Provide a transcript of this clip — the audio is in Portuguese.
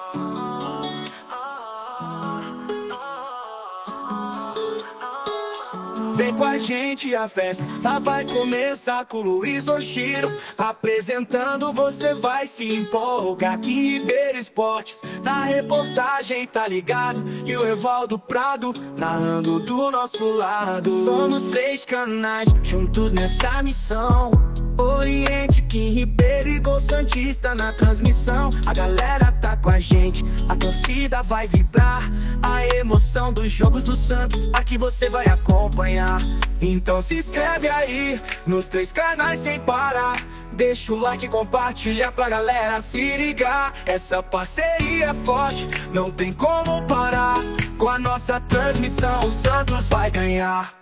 Vem com a gente, a festa vai começar com Luiz Oshiro apresentando, você vai se empolgar. Aqui em Ribeira Esportes, na reportagem tá ligado, e o Evaldo Prado narrando do nosso lado. Somos 3 canais, juntos nessa missão. Oriente, Kim Ribeiro e Gol Santista na transmissão. A galera tá com a gente, a torcida vai vibrar. A emoção dos jogos do Santos, aqui você vai acompanhar. Então se inscreve aí, nos 3 canais sem parar. Deixa o like e compartilha pra galera se ligar. Essa parceria é forte, não tem como parar. Com a nossa transmissão o Santos vai ganhar.